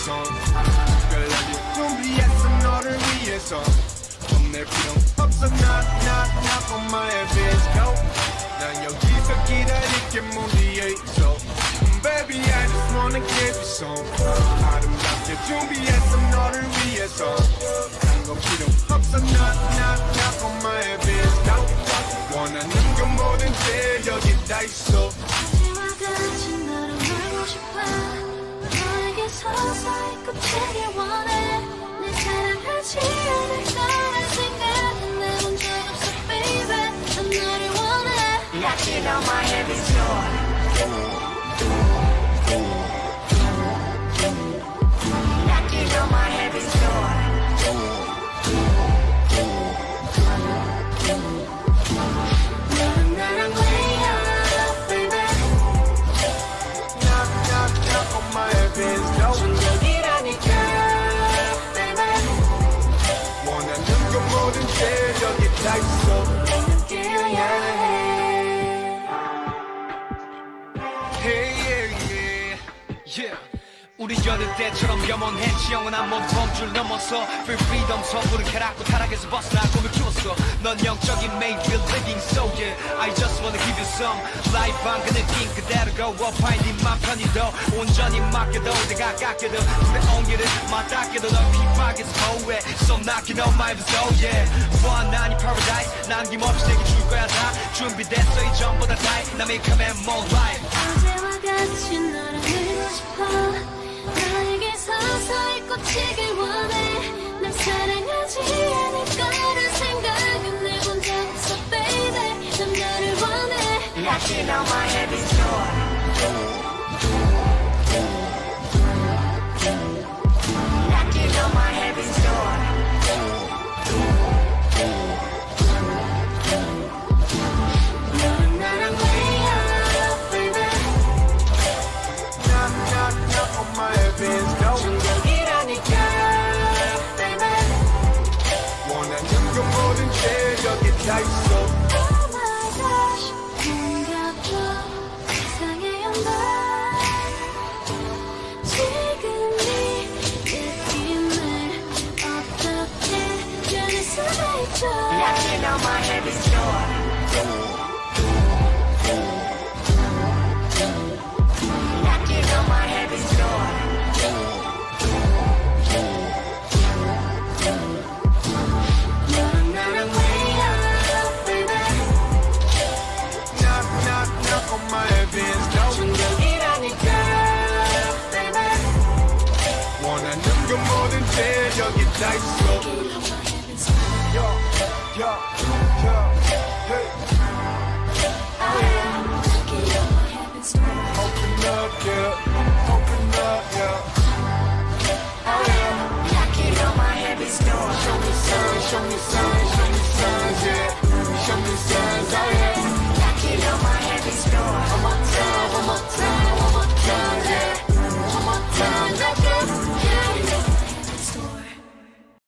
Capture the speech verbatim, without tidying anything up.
위해서 특별하게 준비했어 너를 위해서 혼낼 필요 없어 not not not on my heavens go 난 여기서 기다릴게 문 뒤에 있어 Baby I just wanna give you some 아름답게 준비했어 너를 위해서 딴 거 필요 없어 not not not on my heavens go 원하는 건 뭐든지 여기 다 있어 그대와 같이 너를 알고 싶어 너에게 서서히 꽂히길 원해 내 사랑하지 않을 거란 생각은 내본 적 없어 baby 난 너를 원해 Knockin on my heaven's door Knockin on my heaven's door 너는 나랑 way up baby Knock knock knock on my heavens door 충격이라니까 baby 원하는 건 뭐든지 여기 다 있어 내 함께여야 해 Hey yeah yeah yeah 우리 여느 때처럼 염원했지 영원한 몸통줄 넘어서 Free freedom 선물을 캐라고 타락에서 벗어나 꿈을 키웠어 넌 영적인 made real living so yeah I just wanna give you some life 안 그 느낌 그대로 go up finding 맘 편히 더 온전히 맡겨도 내가 깎여도 둘의 온기를 맞닿게도 넌 핍박에서 보호해 So knocking on my heavens oh yeah 원한이 paradise 남김없이 내게 줄 거야 다 준비됐어 이 전부 다 다해 남의 command more life 어제와 같이 너를 알고 싶어 너에게 서서히 꽂히길 원해 날 사랑하지 않을 거란 생각은 내본 적 없어 baby 난 너를 원해 Knockin on my heaven's door Knockin on my heaven's door 너는 나랑 way up baby Knock knock knock on my heavens door 충격이라니까 baby 원하는 건 뭐든지 여기 다 있어 Oh my gosh 뭔가 더 세상에 온다 지금 이 느낌을 어떻게 변할 수가 있죠 Knockin on my heaven's door Knockin on my heaven's door 너는 나랑 way up baby Knock knock knock on my heavens door 충격이라니까 baby 원하는 건 뭐든지 여기 다 있어 Yo yo yo hey Open up yeah Open up yeah Knockin on my heaven's door Show me sign show me sign